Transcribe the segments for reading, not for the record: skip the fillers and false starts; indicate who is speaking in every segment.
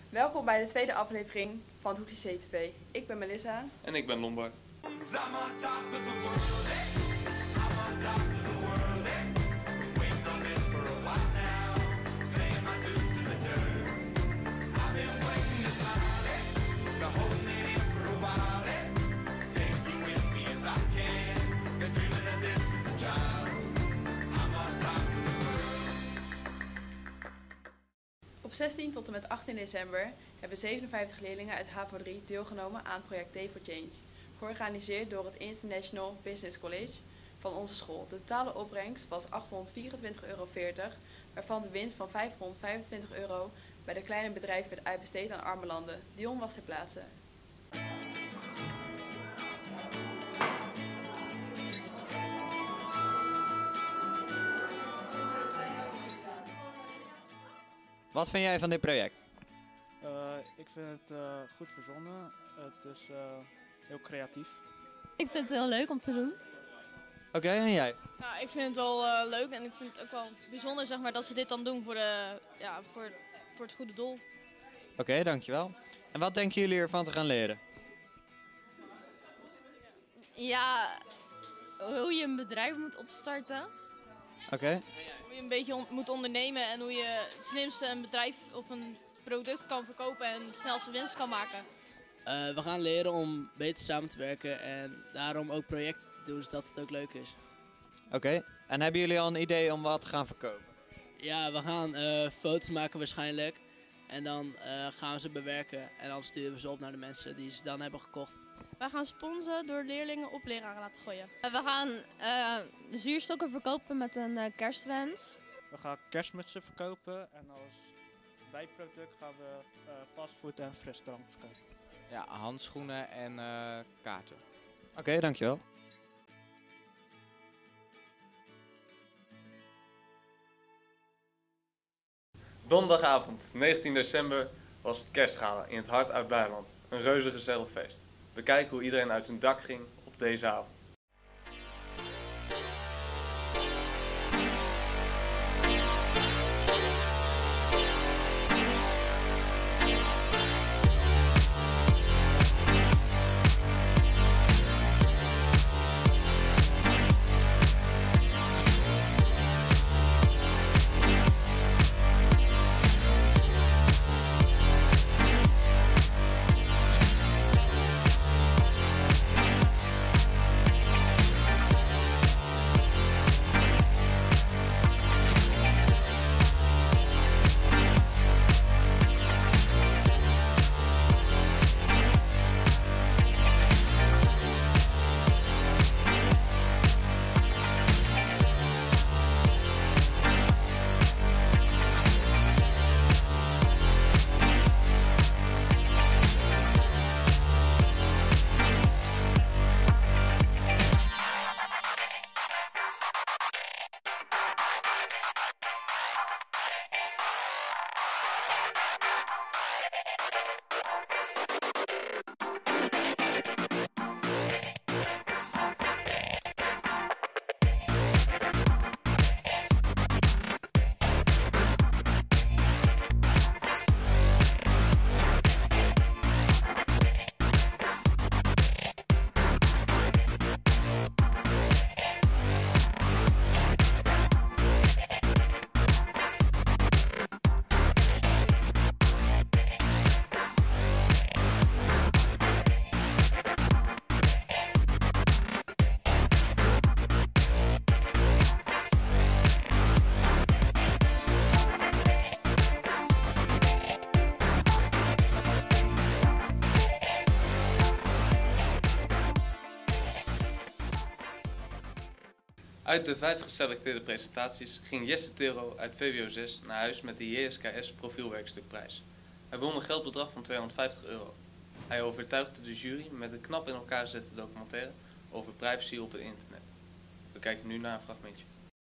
Speaker 1: Welkom bij de tweede aflevering van het Hoekse CTV. Ik ben Melissa.
Speaker 2: En ik ben Lombard.
Speaker 1: Op 16 tot en met 18 december hebben 57 leerlingen uit HAVO 3 deelgenomen aan het project Day for Change, georganiseerd door het International Business College van onze school. De totale opbrengst was €824,40, waarvan de winst van €525 bij de kleine bedrijven werd uitbesteed aan arme landen. Dion was ter plaatse.
Speaker 3: Wat vind jij van dit project?
Speaker 4: Ik vind het goed verzonnen. Het is heel creatief.
Speaker 5: Ik vind het heel leuk om te doen.
Speaker 3: Oké, en jij?
Speaker 6: Ja, ik vind het wel leuk en ik vind het ook wel bijzonder zeg maar, dat ze dit dan doen voor het goede doel.
Speaker 3: Oké, dankjewel. En wat denken jullie ervan te gaan leren?
Speaker 5: Ja, hoe je een bedrijf moet opstarten.
Speaker 3: Oké.
Speaker 6: Hoe je een beetje moet ondernemen en hoe je het slimste een bedrijf of een product kan verkopen en het snelste winst kan maken.
Speaker 7: We gaan leren om beter samen te werken en daarom ook projecten te doen zodat het ook leuk is.
Speaker 3: Oké. En hebben jullie al een idee om wat te gaan verkopen?
Speaker 7: Ja, we gaan foto's maken waarschijnlijk en dan gaan we ze bewerken en dan sturen we ze op naar de mensen die ze dan hebben gekocht.
Speaker 6: Wij gaan sponsoren door leerlingen op leraren laten gooien.
Speaker 5: We gaan zuurstokken verkopen met een kerstwens.
Speaker 4: We gaan kerstmutsen verkopen en als bijproduct gaan we fastfood en frisdrank verkopen.
Speaker 8: Ja, handschoenen en kaarten.
Speaker 3: Oké, dankjewel.
Speaker 2: Donderdagavond, 19 december, was het kerstgala in het hart uit Blijland. Een reuze gezellig feest. We kijken hoe iedereen uit zijn dak ging op deze avond. Uit de 5 geselecteerde presentaties ging Jesse Tero uit VWO 6 naar huis met de JSKS profielwerkstukprijs. Hij won een geldbedrag van €250. Hij overtuigde de jury met een knap in elkaar gezette documentaire over privacy op het internet. We kijken nu naar een fragmentje.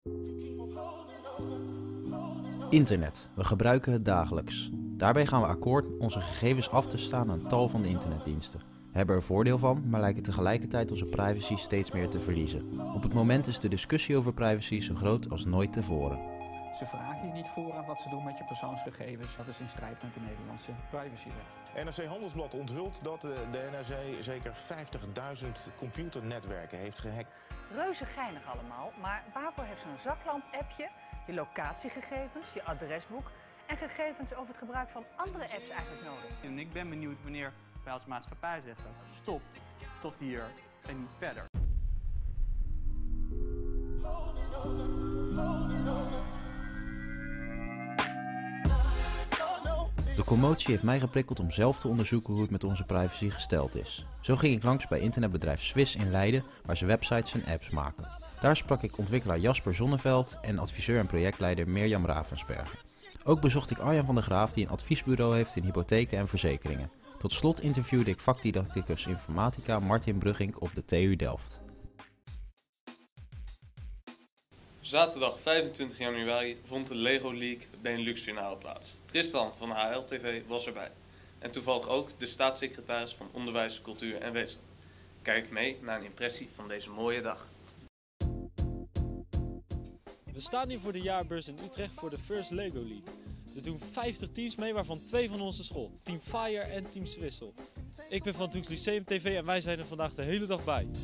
Speaker 9: Internet. We gebruiken het dagelijks. Daarbij gaan we akkoord onze gegevens af te staan aan tal van internetdiensten. We hebben er voordeel van, maar lijken tegelijkertijd onze privacy steeds meer te verliezen. Op het moment is de discussie over privacy zo groot als nooit tevoren.
Speaker 10: Ze vragen je niet vooraf wat ze doen met je persoonsgegevens. Dat is in strijd met de Nederlandse privacywet.
Speaker 11: NRC Handelsblad onthult dat de NRC zeker 50.000 computernetwerken heeft gehackt.
Speaker 12: Reuze geinig allemaal, maar waarvoor heeft zo'n zaklamp-appje je locatiegegevens, je adresboek en gegevens over het gebruik van andere apps eigenlijk nodig?
Speaker 13: En ik ben benieuwd wanneer wij als maatschappij zeggen, stop, tot hier en niet verder.
Speaker 9: De commotie heeft mij geprikkeld om zelf te onderzoeken hoe het met onze privacy gesteld is. Zo ging ik langs bij internetbedrijf Swiss in Leiden, waar ze websites en apps maken. Daar sprak ik ontwikkelaar Jasper Zonneveld en adviseur en projectleider Mirjam Ravensbergen. Ook bezocht ik Arjan van der Graaf, die een adviesbureau heeft in hypotheken en verzekeringen. Tot slot interviewde ik vakdidacticus informatica Martin Bruggink op de TU Delft.
Speaker 2: Zaterdag 25 januari vond de Lego League Benelux finale plaats. Tristan van HLTV was erbij. En toevallig ook de staatssecretaris van Onderwijs, Cultuur en Wetenschap. Kijk mee naar een impressie van deze mooie dag.
Speaker 14: We staan hier voor de jaarbeurs in Utrecht voor de First Lego League. Er doen 50 teams mee, waarvan 2 van onze school. Team Fire en Team Swissel. Ik ben van het Hoeks Lyceum TV en wij zijn er vandaag de hele dag bij.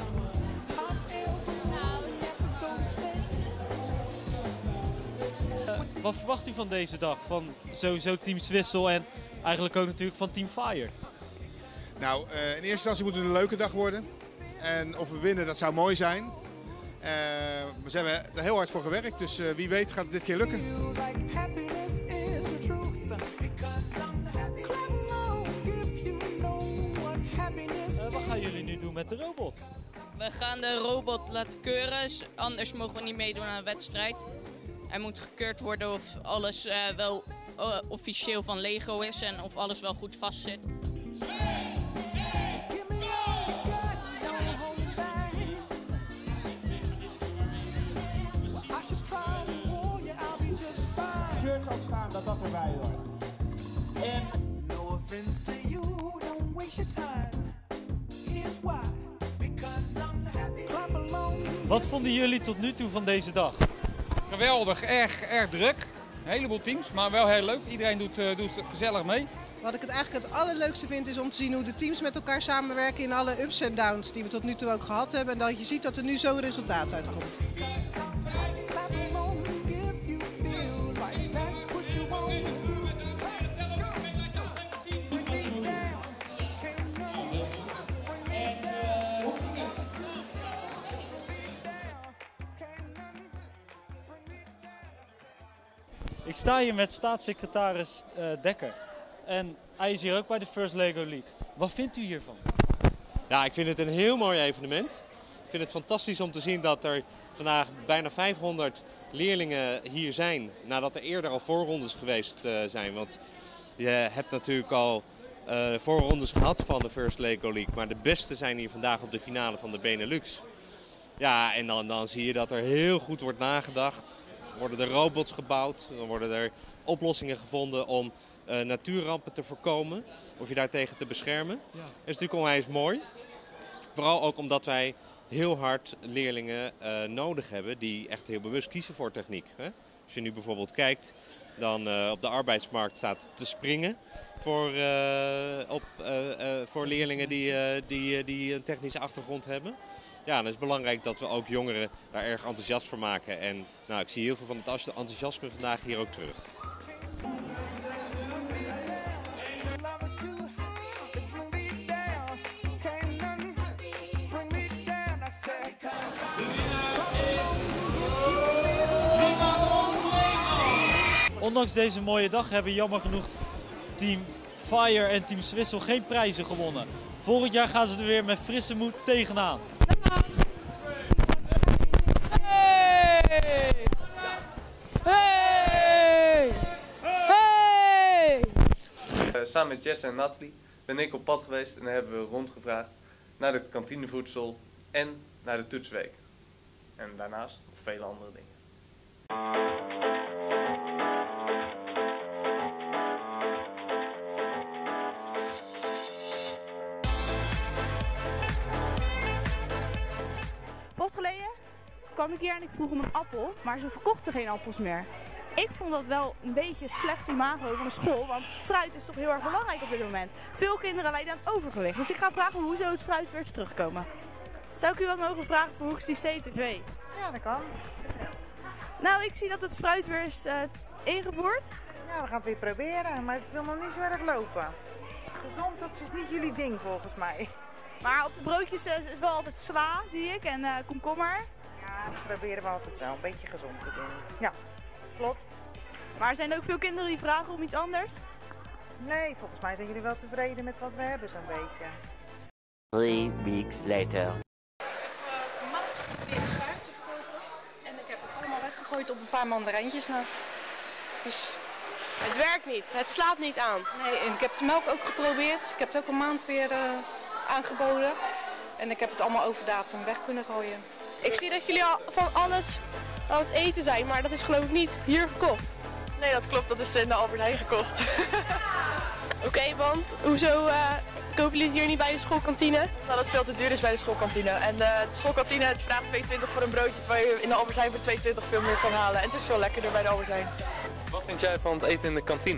Speaker 14: Wat verwacht u van deze dag? Van sowieso Team Swissel en eigenlijk ook natuurlijk van Team Fire.
Speaker 15: Nou, in eerste instantie moet het een leuke dag worden. En of we winnen, dat zou mooi zijn. Maar ze hebben er heel hard voor gewerkt, dus wie weet gaat het dit keer lukken.
Speaker 14: Wat gaan jullie nu doen met de robot?
Speaker 16: We gaan de robot laten keuren, anders mogen we niet meedoen aan een wedstrijd. Hij moet gekeurd worden of alles wel officieel van Lego is en of alles wel goed vastzit.
Speaker 17: Shirt ook staan dat dat erbij hoort. En
Speaker 14: wat vonden jullie tot nu toe van deze dag?
Speaker 18: Geweldig, erg druk. Een heleboel teams, maar wel heel leuk. Iedereen doet gezellig mee.
Speaker 19: Wat ik het eigenlijk het allerleukste vind is om te zien hoe de teams met elkaar samenwerken in alle ups en downs die we tot nu toe ook gehad hebben. En dat je ziet dat er nu zo'n resultaat uitkomt.
Speaker 14: Ik sta hier met staatssecretaris Dekker en hij is hier ook bij de First Lego League. Wat vindt u hiervan?
Speaker 20: Ja, ik vind het een heel mooi evenement. Ik vind het fantastisch om te zien dat er vandaag bijna 500 leerlingen hier zijn, nadat er eerder al voorrondes geweest zijn. Want je hebt natuurlijk al voorrondes gehad van de First Lego League, maar de beste zijn hier vandaag op de finale van de Benelux. Ja, en dan zie je dat er heel goed wordt nagedacht. Er worden er robots gebouwd, dan worden er oplossingen gevonden om natuurrampen te voorkomen of je daartegen te beschermen. Ja. Dat is natuurlijk onwijs mooi. Vooral ook omdat wij heel hard leerlingen nodig hebben die echt heel bewust kiezen voor techniek. Hè? Als je nu bijvoorbeeld kijkt, dan op de arbeidsmarkt staat te springen voor leerlingen die een technische achtergrond hebben. Ja, dan is het belangrijk dat we ook jongeren daar erg enthousiast voor maken. En nou, ik zie heel veel van het enthousiasme vandaag hier ook terug.
Speaker 14: Ondanks deze mooie dag hebben jammer genoeg Team Fire en Team Swissel geen prijzen gewonnen. Volgend jaar gaan ze er weer met frisse moed tegenaan.
Speaker 2: Samen met Jess en Nathalie ben ik op pad geweest en hebben we rondgevraagd naar het kantinevoedsel en naar de toetsweek. En daarnaast nog vele andere dingen.
Speaker 21: Pas geleden kwam ik hier en ik vroeg om een appel, maar ze verkochten geen appels meer. ik vond dat wel een beetje slecht imago van de school, want fruit is toch heel erg belangrijk op dit moment. Veel kinderen lijden aan overgewicht, dus ik ga vragen hoe zou het fruit weer terugkomen. Zou ik u wat mogen vragen voor Hoekstie CTV?
Speaker 22: Ja, dat kan.
Speaker 21: Nou, ik zie dat het fruit weer is ingevoerd.
Speaker 22: Ja, we gaan het weer proberen, maar het wil nog niet zo erg lopen. Gezond, dat is niet jullie ding volgens mij.
Speaker 21: Maar op de broodjes is wel altijd sla, zie ik, en komkommer.
Speaker 22: Ja, dat proberen we altijd wel, een beetje gezond te doen. Ja, klopt.
Speaker 21: Maar er zijn ook veel kinderen die vragen om iets anders?
Speaker 22: Nee, volgens mij zijn jullie wel tevreden met wat we hebben zo'n beetje.
Speaker 23: 3 weeks later.
Speaker 24: Maandag geprobeerd fruit te verkopen en ik heb het allemaal weggegooid op een paar mandarijntjes na. Dus
Speaker 21: het werkt niet, het slaat niet aan.
Speaker 24: Nee, en ik heb de melk ook geprobeerd. Ik heb het ook een maand weer aangeboden. En ik heb het allemaal over datum weg kunnen gooien.
Speaker 21: Ik zie dat jullie al van alles aan het eten zijn, maar dat is geloof ik niet hier gekocht. Nee, dat klopt, dat is in de Albert Heijn gekocht. Oké, want hoezo kopen jullie het hier niet bij de schoolkantine? Nou, dat het veel te duur is bij de schoolkantine. En de schoolkantine het vraagt 2,20 voor een broodje, terwijl je in de Albert Heijn voor 2,20 veel meer kan halen. En het is veel lekkerder bij de Albert Heijn.
Speaker 2: Wat vind jij van het eten in de kantine?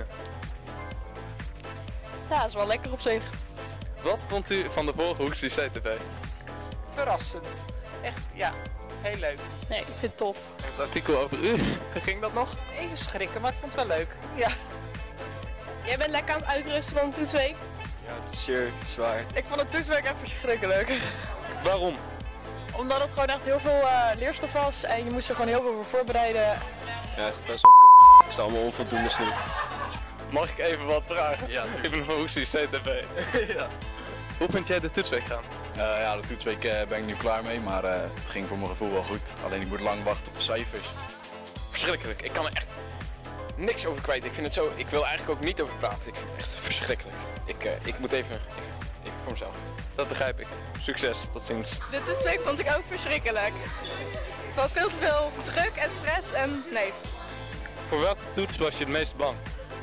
Speaker 21: Ja, dat is wel lekker op zich.
Speaker 2: Wat vond u van de vorige Hoekstie CTV?
Speaker 21: Verrassend. Echt, ja, heel leuk. Nee, ik vind het tof.
Speaker 2: Het artikel over u, ging dat nog?
Speaker 21: Even schrikken, maar ik vond het wel leuk. Ja. Jij bent lekker aan het uitrusten van de toetsweek?
Speaker 25: Ja, het is zeer zwaar.
Speaker 21: Ik vond de toetsweek even verschrikkelijk.
Speaker 2: Waarom?
Speaker 21: Omdat het gewoon echt heel veel leerstof was en je moest er gewoon heel veel voor voorbereiden.
Speaker 25: Ja, echt best wel kut. Ik sta allemaal onvoldoende nu.
Speaker 2: Mag ik even wat vragen?
Speaker 25: Ja.
Speaker 2: Ik ben van Hoekstie CTV. Ja. Hoe vind jij de toetsweek gaan?
Speaker 25: Ja, de toetsweek ben ik nu klaar mee, maar het ging voor mijn gevoel wel goed. Alleen ik moet lang wachten op de cijfers.
Speaker 26: Verschrikkelijk. Ik kan er echt niks over kwijt. Ik vind het zo. Ik wil eigenlijk ook niet over praten. Ik vind het echt verschrikkelijk. Ik moet even voor mezelf.
Speaker 2: Dat begrijp ik. Succes, tot ziens.
Speaker 21: De toetsweek vond ik ook verschrikkelijk. Het was veel te veel druk en stress en nee.
Speaker 2: Voor welke toets was je het meest bang?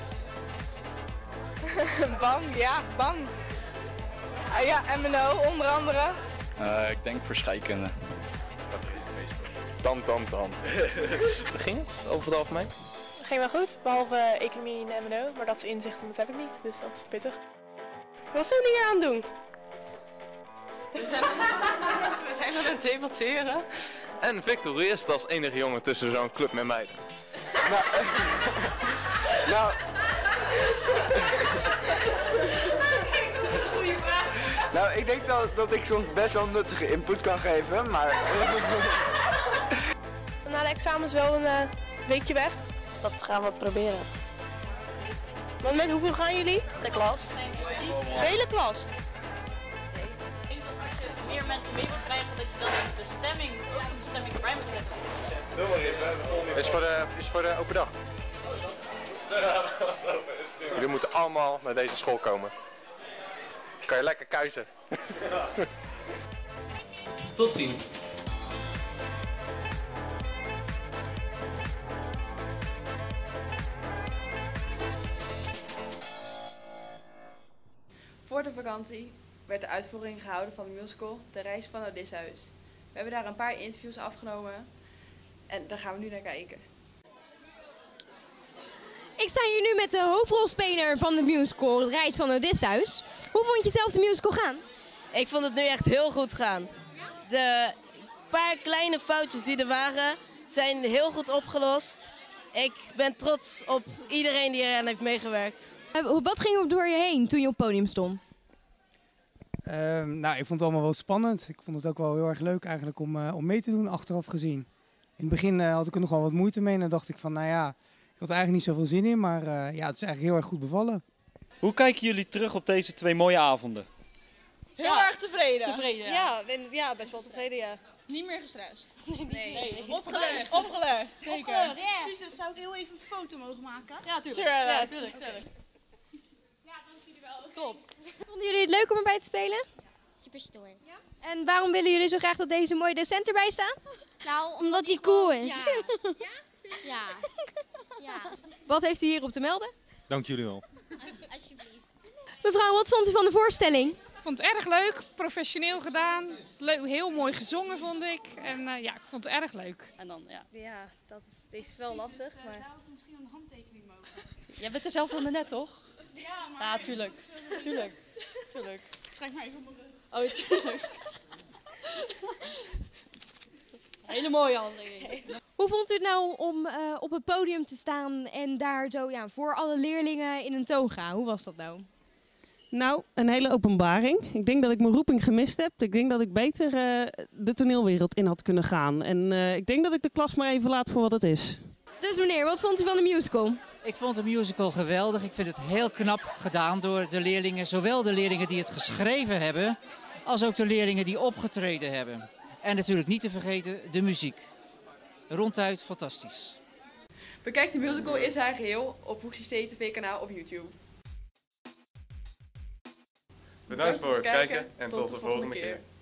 Speaker 21: Bang, ja, bang. Ja, MNO onder andere.
Speaker 25: Ik denk voor scheikunde.
Speaker 26: Dan.
Speaker 2: Hoe ging het over het algemeen?
Speaker 21: Het ging wel goed, behalve economie en MNO, maar dat is inzicht en dat heb ik niet, dus dat is pittig. Wat zijn jullie hier aan het doen?
Speaker 24: We zijn aan het debatteren.
Speaker 2: En Victor, hoe is het als enige jongen tussen zo'n club met meiden?
Speaker 26: Nou.
Speaker 27: Nou, ik denk dat ik soms best wel nuttige input kan geven, maar...
Speaker 21: Na de examens wel een weekje weg. Dat gaan we proberen. Want met hoeveel gaan jullie? De klas. De hele klas?
Speaker 28: Ik denk dat als je meer mensen mee wil krijgen, dat je dan de stemming, ook een bestemming erbij moet zetten.
Speaker 26: Is voor de open dag. Jullie moeten allemaal naar deze school komen. Kan je lekker kuisen.
Speaker 2: Tot ziens.
Speaker 1: Voor de vakantie werd de uitvoering gehouden van de musical De Reis van Odysseus. We hebben daar een paar interviews afgenomen en daar gaan we nu naar kijken.
Speaker 29: Ik sta hier nu met de hoofdrolspeler van de musical De Reis van Odysseus. Hoe vond je zelf de musical gaan?
Speaker 30: Ik vond het nu echt heel goed gaan. De paar kleine foutjes die er waren, zijn heel goed opgelost. Ik ben trots op iedereen die eraan heeft meegewerkt.
Speaker 29: Wat ging er door je heen toen je op het podium stond?
Speaker 31: Nou, ik vond het allemaal wel spannend. Ik vond het ook wel heel erg leuk eigenlijk om mee te doen, achteraf gezien. In het begin had ik er nog wel wat moeite mee en dan dacht ik van, nou ja, ik had er eigenlijk niet zoveel zin in, maar ja, het is eigenlijk heel erg goed bevallen.
Speaker 14: Hoe kijken jullie terug op deze 2 mooie avonden?
Speaker 21: Heel erg tevreden.
Speaker 28: Tevreden,
Speaker 21: Ja, best wel tevreden, ja.
Speaker 28: Niet meer gestrest.
Speaker 21: Nee.
Speaker 28: Opgelegd.
Speaker 21: Opgelegd.
Speaker 28: Zeker. Excuses, zou ik heel even een foto mogen maken? Ja,
Speaker 21: tuurlijk. Ja, tuurlijk.
Speaker 28: Ja, dank jullie wel.
Speaker 21: Top.
Speaker 29: Vonden jullie het leuk om erbij te spelen?
Speaker 32: Super stoer.
Speaker 29: Ja? En waarom willen jullie zo graag dat deze mooie docent erbij staat?
Speaker 32: Nou, omdat hij cool is.
Speaker 29: Ja. Ja. Wat heeft u hierop te melden?
Speaker 33: Dank jullie wel.
Speaker 32: Alsjeblieft.
Speaker 29: Mevrouw, wat vond u van de voorstelling?
Speaker 3: vond het erg leuk, professioneel gedaan. Heel mooi gezongen vond ik. En ja, ik vond het erg leuk.
Speaker 28: En dan, ja.
Speaker 4: Ja, dat is wel lastig. Maar...
Speaker 3: Zou ik misschien een handtekening mogen?
Speaker 28: Jij bent er zelf van de net, toch?
Speaker 3: Ja, maar...
Speaker 28: Ja, tuurlijk. Tuurlijk.
Speaker 3: Schrijf maar even op mijn rug.
Speaker 28: Oh, tuurlijk. Hele mooie handeling.
Speaker 29: Hoe vond u het nou om op het podium te staan en daar zo voor alle leerlingen in een toga? Hoe was dat nou?
Speaker 5: Nou, een hele openbaring. Ik denk dat ik mijn roeping gemist heb. Ik denk dat ik beter de toneelwereld in had kunnen gaan. En ik denk dat ik de klas maar even laat voor wat het is.
Speaker 29: Dus meneer, wat vond u van de musical?
Speaker 6: Ik vond de musical geweldig. Ik vind het heel knap gedaan door de leerlingen. Zowel de leerlingen die het geschreven hebben, als ook de leerlingen die opgetreden hebben. En natuurlijk niet te vergeten de muziek. Ronduit fantastisch.
Speaker 1: Bekijk de musical in zijn geheel op Hoeksy TV kanaal op YouTube.
Speaker 2: Bedankt voor het kijken en tot de volgende keer.